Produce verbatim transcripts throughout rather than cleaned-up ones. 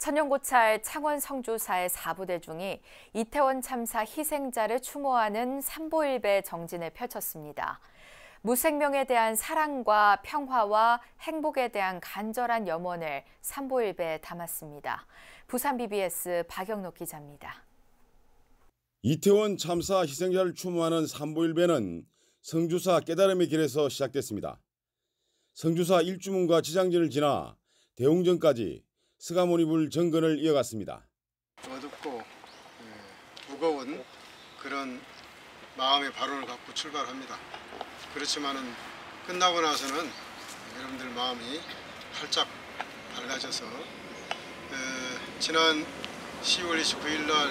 천연고찰 창원 성주사의 사부대 중이 이태원 참사 희생자를 추모하는 삼보일배 정진을 펼쳤습니다. 무생명에 대한 사랑과 평화와 행복에 대한 간절한 염원을 삼보일배에 담았습니다. 부산 비비에스 박영록 기자입니다. 이태원 참사 희생자를 추모하는 삼보일배는 성주사 깨달음의 길에서 시작됐습니다. 성주사 일주문과 지장진을 지나 대웅전까지 스가모니불 정근을 이어갔습니다. 어둡고 예, 무거운 그런 마음의 발언을 갖고 출발합니다. 그렇지만은 끝나고 나서는 여러분들 마음이 활짝 밝아져서 에, 지난 시월 이십구일 날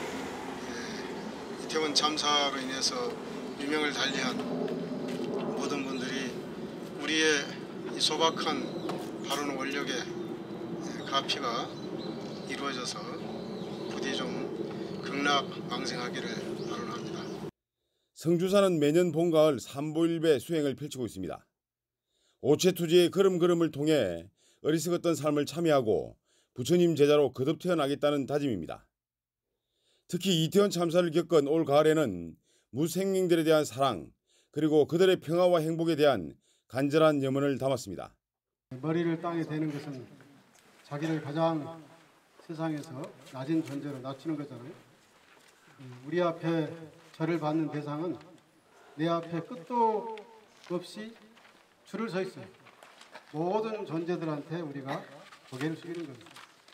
에, 이태원 참사로 인해서 유명을 달리한 모든 분들이 우리의 이 소박한 발언 원력에 가피가 이루어져서 부디 좀 극락왕생하기를 바라옵니다. 성주사는 매년 봄, 가을 삼보일배 수행을 펼치고 있습니다. 오체투지의 걸음걸음을 통해 어리석었던 삶을 참여하고 부처님 제자로 거듭 태어나겠다는 다짐입니다. 특히 이태원 참사를 겪은 올 가을에는 무생명들에 대한 사랑 그리고 그들의 평화와 행복에 대한 간절한 염원을 담았습니다. 머리를 땅에 대는 것은 자기를 가장 세상에서 낮은 존재로 낮추는 거잖아요. 우리 앞에 절을 받는 대상은 내 앞에 끝도 없이 줄을 서 있어요. 모든 존재들한테 우리가 고개를 숙이는 겁니다.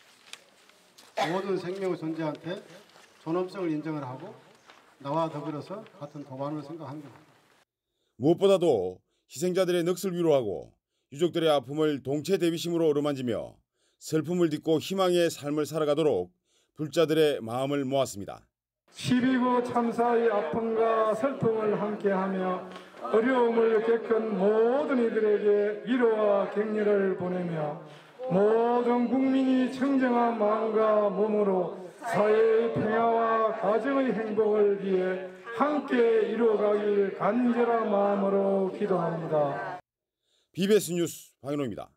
모든 생명의 존재한테 존엄성을 인정을 하고 나와 더불어서 같은 도반으로 생각하는 겁니다. 무엇보다도 희생자들의 넋을 위로하고 유족들의 아픔을 동체 대비심으로 어루만지며 슬픔을 딛고 희망의 삶을 살아가도록 불자들의 마음을 모았습니다. 십이구 참사의 아픔과 슬픔을 함께하며 어려움을 겪은 모든 이들에게 위로와 격려를 보내며 모든 국민이 청정한 마음과 몸으로 사회의 평화와 가정의 행복을 위해 함께 이루어가길 간절한 마음으로 기도합니다. 비비에스 뉴스 박인호입니다.